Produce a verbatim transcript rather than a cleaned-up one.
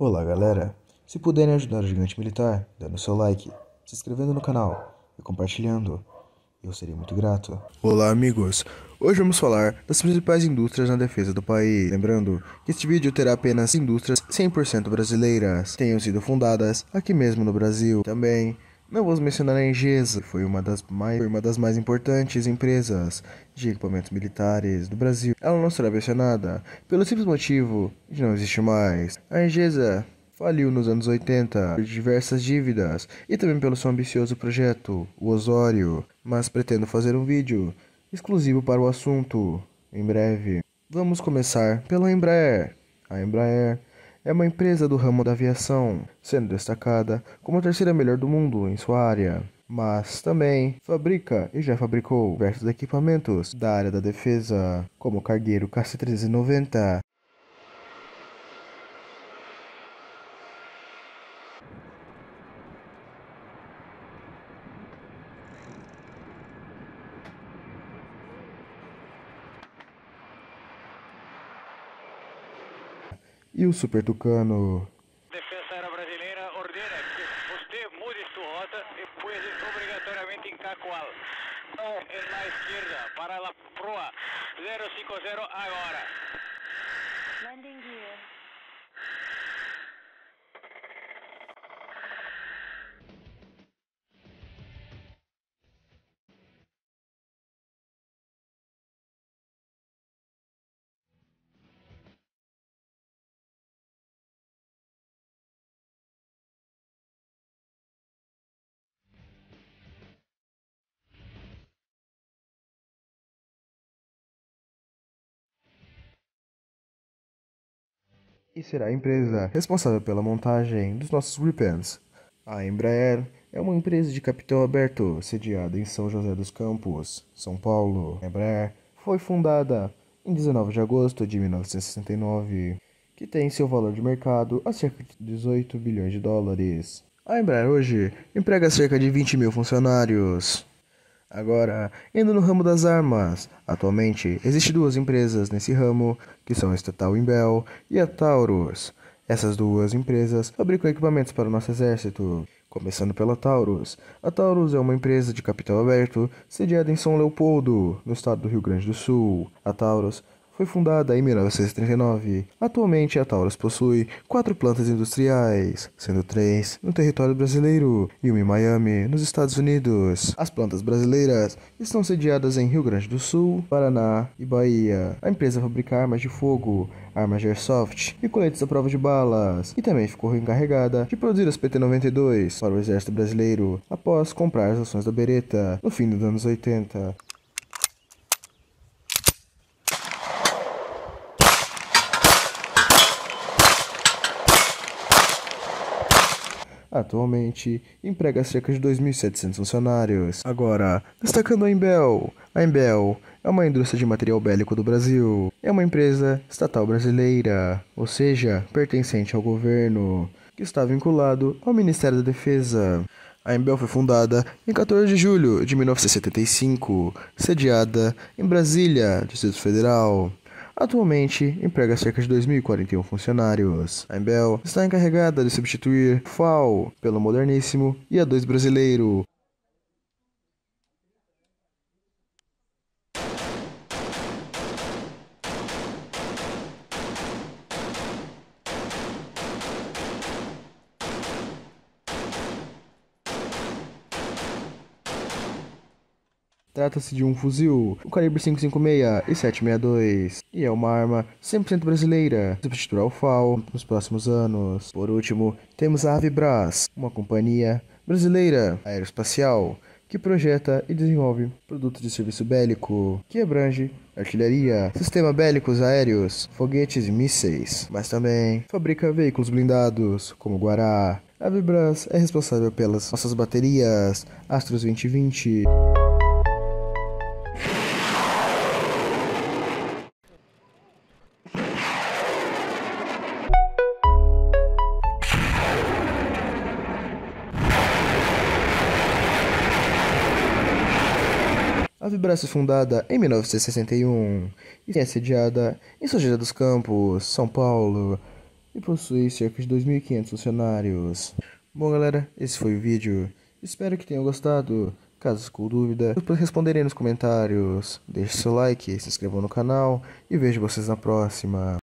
Olá galera, se puderem ajudar o Gigante Militar, dando seu like, se inscrevendo no canal e compartilhando, eu seria muito grato. Olá amigos, hoje vamos falar das principais indústrias na defesa do país. Lembrando que este vídeo terá apenas indústrias cem por cento brasileiras, tenham sido fundadas aqui mesmo no Brasil. Também não vamos mencionar a Engesa, que foi uma das mais, foi uma das mais importantes empresas de equipamentos militares do Brasil. Ela não será mencionada pelo simples motivo de não existir mais. A Engesa faliu nos anos oitenta por diversas dívidas e também pelo seu ambicioso projeto, o Osório, mas pretendo fazer um vídeo exclusivo para o assunto em breve. Vamos começar pela Embraer. A Embraer é uma empresa do ramo da aviação, sendo destacada como a terceira melhor do mundo em sua área, mas também fabrica e já fabricou diversos equipamentos da área da defesa, como o cargueiro K C trezentos e noventa, e o Super Tucano. Defesa Aérea Brasileira ordena que você mude sua rota e puede obrigatoriamente em Cacoal. Não na esquerda, para a proa zero cinco zero agora. Landing gear. E será a empresa responsável pela montagem dos nossos Gripens. A Embraer é uma empresa de capital aberto, sediada em São José dos Campos, São Paulo. A Embraer foi fundada em dezenove de agosto de mil novecentos e sessenta e nove, que tem seu valor de mercado a cerca de dezoito bilhões de dólares. A Embraer hoje emprega cerca de vinte mil funcionários. Agora, indo no ramo das armas, atualmente existem duas empresas nesse ramo, que são a estatal Imbel e a Taurus. Essas duas empresas fabricam equipamentos para o nosso exército. Começando pela Taurus. A Taurus é uma empresa de capital aberto, sediada em São Leopoldo, no estado do Rio Grande do Sul. A Taurus foi fundada em mil novecentos e trinta e nove. Atualmente, a Taurus possui quatro plantas industriais, sendo três no território brasileiro e uma em Miami, nos Estados Unidos. As plantas brasileiras estão sediadas em Rio Grande do Sul, Paraná e Bahia. A empresa fabrica armas de fogo, armas de airsoft e coletes à prova de balas, e também ficou encarregada de produzir as P T noventa e dois para o exército brasileiro, após comprar as ações da Beretta no fim dos anos oitenta. Atualmente, emprega cerca de dois mil e setecentos funcionários. Agora, destacando a Imbel. A Imbel é uma indústria de material bélico do Brasil. É uma empresa estatal brasileira, ou seja, pertencente ao governo, que está vinculado ao Ministério da Defesa. A Imbel foi fundada em quatorze de julho de mil novecentos e setenta e cinco, sediada em Brasília, Distrito Federal. Atualmente, emprega cerca de dois mil e quarenta e um funcionários. A Imbel está encarregada de substituir F A U pelo moderníssimo I A dois brasileiro. Trata-se de um fuzil, o calibre cinco cinco seis e sete sessenta e dois, e é uma arma cem por cento brasileira, substituirá o F A U nos próximos anos. Por último, temos a Avibras, uma companhia brasileira aeroespacial que projeta e desenvolve produtos de serviço bélico, que abrange artilharia, sistemas bélicos aéreos, foguetes e mísseis, mas também fabrica veículos blindados, como o Guará. A Avibras é responsável pelas nossas baterias Astros vinte vinte. A Avibras foi fundada em mil novecentos e sessenta e um e é sediada em São José dos Campos, São Paulo. e possui cerca de dois mil e quinhentos funcionários. Bom galera, esse foi o vídeo, espero que tenham gostado. Caso ficou dúvida, depois responderei nos comentários. Deixe seu like, se inscreva no canal e vejo vocês na próxima.